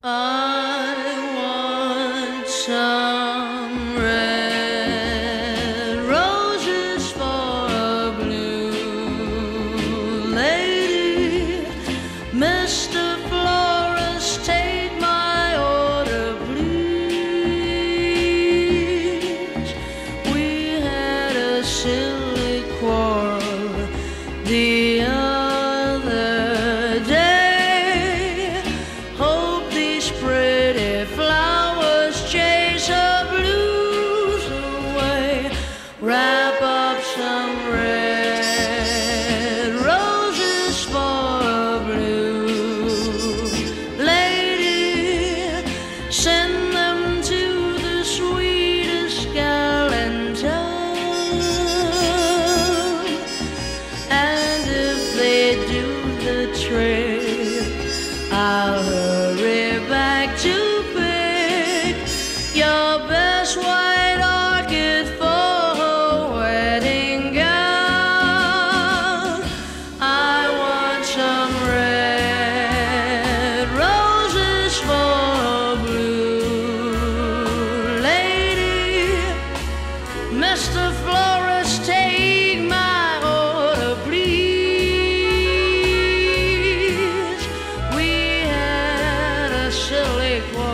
I want some red roses for a blue lady. Mr. Florist, take my order, please. We had a silly quarrel the other day. Hope these pretty flowers chase her blues away. Wrap up some red roses for a blue lady. Send them to the sweetest gal in town. And if they do the trick, I'll hurry back to pick your best white orchid for her wedding gown. I want some red roses for a blue lady. Mr. Florist, take my order, please. We had a silly quarrel